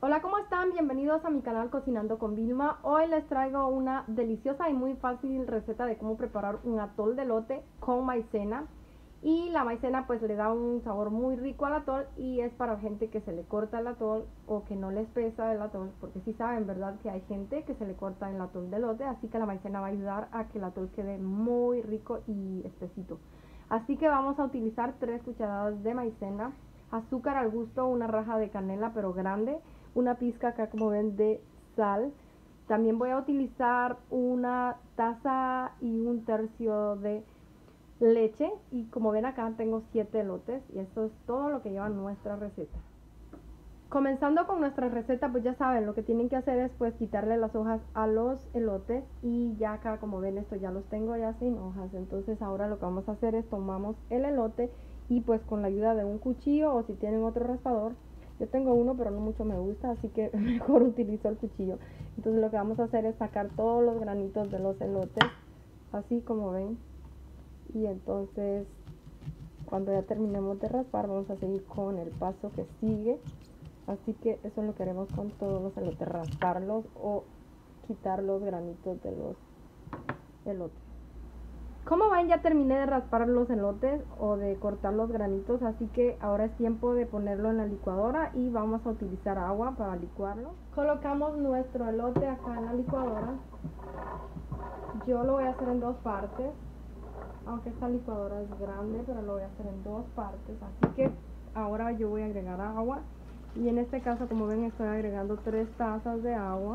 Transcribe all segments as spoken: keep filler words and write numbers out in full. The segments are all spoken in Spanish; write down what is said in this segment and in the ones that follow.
Hola, ¿cómo están? Bienvenidos a mi canal Cocinando con Vilma. Hoy les traigo una deliciosa y muy fácil receta de cómo preparar un atol de elote con maicena. Y la maicena pues le da un sabor muy rico al atol y es para gente que se le corta el atol o que no les pesa el atol, porque sí saben, ¿verdad? Que hay gente que se le corta el atol de elote, así que la maicena va a ayudar a que el atol quede muy rico y espesito. Así que vamos a utilizar tres cucharadas de maicena, azúcar al gusto, una raja de canela pero grande, una pizca acá como ven de sal. También voy a utilizar una taza y un tercio de leche y como ven acá tengo siete elotes y esto es todo lo que lleva nuestra receta. Comenzando con nuestra receta, pues ya saben, lo que tienen que hacer es pues quitarle las hojas a los elotes y ya acá como ven esto ya los tengo ya sin hojas. Entonces ahora lo que vamos a hacer es tomamos el elote y pues con la ayuda de un cuchillo o si tienen otro raspador, yo tengo uno pero no mucho me gusta, así que mejor utilizo el cuchillo. Entonces lo que vamos a hacer es sacar todos los granitos de los elotes, así como ven. Y entonces cuando ya terminemos de raspar vamos a seguir con el paso que sigue. Así que eso es lo que haremos con todos los elotes, rasparlos o quitar los granitos de los elotes. Como ven, ya terminé de raspar los elotes o de cortar los granitos, así que ahora es tiempo de ponerlo en la licuadora y vamos a utilizar agua para licuarlo. Colocamos nuestro elote acá en la licuadora. Yo lo voy a hacer en dos partes, aunque esta licuadora es grande, pero lo voy a hacer en dos partes, así que ahora yo voy a agregar agua. Y en este caso, como ven, estoy agregando tres tazas de agua.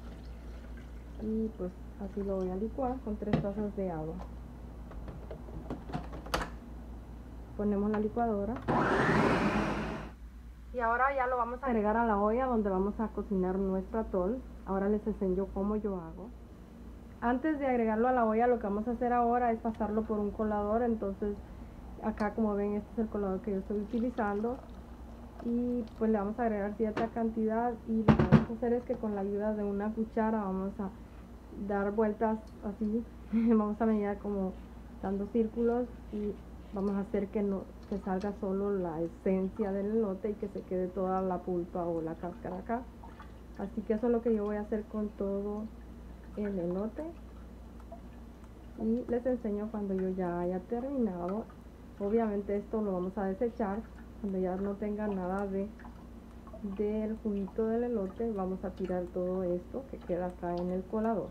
Y pues así lo voy a licuar con tres tazas de agua. Ponemos la licuadora. Y ahora ya lo vamos a agregar a la olla donde vamos a cocinar nuestro atol. Ahora les enseño cómo yo hago. Antes de agregarlo a la olla, lo que vamos a hacer ahora es pasarlo por un colador. Entonces, acá como ven, este es el colador que yo estoy utilizando. Y pues le vamos a agregar cierta cantidad y lo que vamos a hacer es que con la ayuda de una cuchara vamos a dar vueltas así, vamos a medir como dando círculos y vamos a hacer que no que salga solo la esencia del elote y que se quede toda la pulpa o la cáscara acá. Así que eso es lo que yo voy a hacer con todo el elote y les enseño cuando yo ya haya terminado. Obviamente esto lo vamos a desechar cuando ya no tenga nada de del juguito del elote. Vamos a tirar todo esto que queda acá en el colador.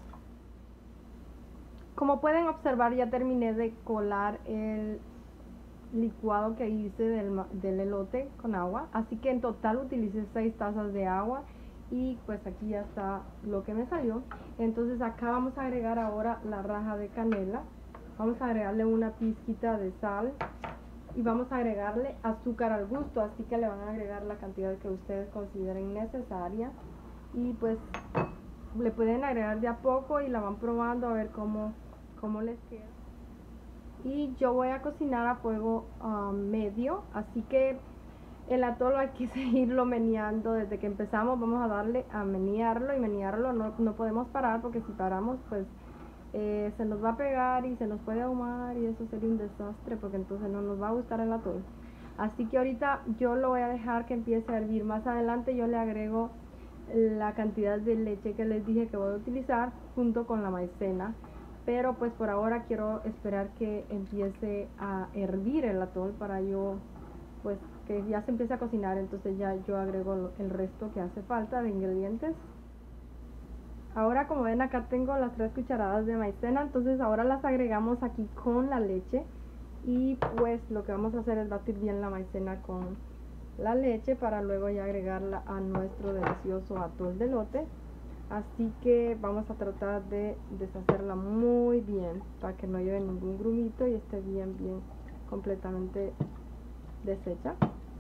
Como pueden observar, ya terminé de colar el licuado que hice del, del elote con agua, así que en total utilicé seis tazas de agua y pues aquí ya está lo que me salió. Entonces acá vamos a agregar ahora la raja de canela, vamos a agregarle una pizquita de sal y vamos a agregarle azúcar al gusto, así que le van a agregar la cantidad que ustedes consideren necesaria y pues le pueden agregar de a poco y la van probando a ver cómo, cómo les queda. Y yo voy a cocinar a fuego uh, medio, así que el atol hay que seguirlo meneando desde que empezamos. Vamos a darle a menearlo y menearlo, no, no podemos parar porque si paramos pues eh, se nos va a pegar y se nos puede ahumar y eso sería un desastre porque entonces no nos va a gustar el atol. Así que ahorita yo lo voy a dejar que empiece a hervir. Más adelante yo le agrego la cantidad de leche que les dije que voy a utilizar junto con la maicena, pero pues por ahora quiero esperar que empiece a hervir el atol para yo pues que ya se empiece a cocinar. Entonces ya yo agrego el resto que hace falta de ingredientes. Ahora, como ven, acá tengo las tres cucharadas de maicena, entonces ahora las agregamos aquí con la leche y pues lo que vamos a hacer es batir bien la maicena con la leche para luego ya agregarla a nuestro delicioso atol de elote. Así que vamos a tratar de deshacerla muy bien para que no lleve ningún grumito y esté bien, bien completamente deshecha.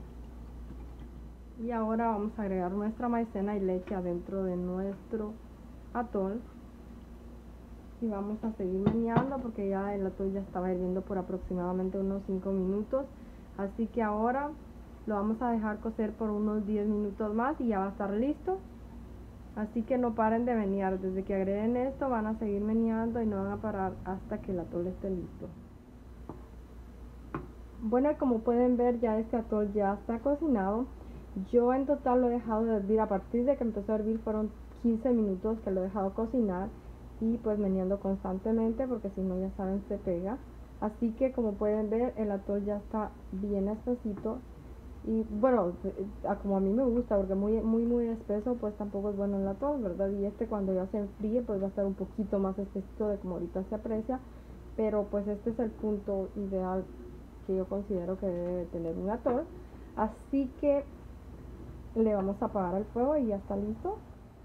Y ahora vamos a agregar nuestra maicena y leche adentro de nuestro atol y vamos a seguir meneando porque ya el atol ya estaba hirviendo por aproximadamente unos cinco minutos, así que ahora lo vamos a dejar cocer por unos diez minutos más y ya va a estar listo. Así que no paren de menear, desde que agreguen esto van a seguir meneando y no van a parar hasta que el atol esté listo. Bueno, como pueden ver ya este atol ya está cocinado. Yo en total lo he dejado de hervir, a partir de que empezó a hervir fueron quince minutos que lo he dejado cocinar y pues meneando constantemente porque si no ya saben se pega. Así que como pueden ver el atol ya está bien espesito y bueno, como a mí me gusta porque muy muy muy espeso pues tampoco es bueno el atol, ¿verdad? Y este cuando ya se enfríe pues va a estar un poquito más espesito de como ahorita se aprecia, pero pues este es el punto ideal que yo considero que debe tener un atol. Así que le vamos a apagar el fuego y ya está listo.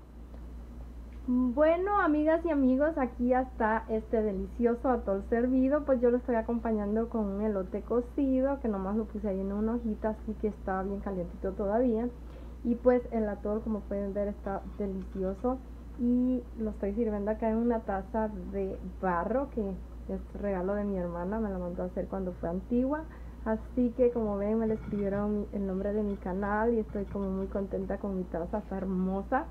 Bueno, amigas y amigos, aquí ya está este delicioso atol servido. Pues yo lo estoy acompañando con un elote cocido que nomás lo puse ahí en una hojita, así que está bien calientito todavía. Y pues el atol, como pueden ver, está delicioso y lo estoy sirviendo acá en una taza de barro que es regalo de mi hermana, me la mandó a hacer cuando fue antigua. Así que como ven me le escribieron el nombre de mi canal y estoy como muy contenta con mi taza, está hermosa.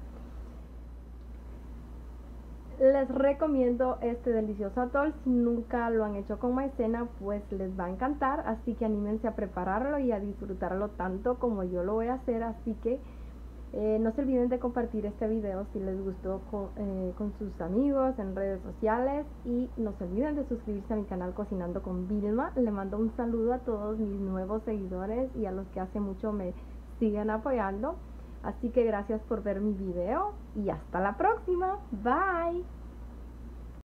Les recomiendo este delicioso atol, si nunca lo han hecho con maicena pues les va a encantar, así que anímense a prepararlo y a disfrutarlo tanto como yo lo voy a hacer. Así que eh, no se olviden de compartir este video si les gustó con, eh, con sus amigos en redes sociales y no se olviden de suscribirse a mi canal Cocinando con Vilma. Le mando un saludo a todos mis nuevos seguidores y a los que hace mucho me siguen apoyando. Así que gracias por ver mi video y hasta la próxima. Bye.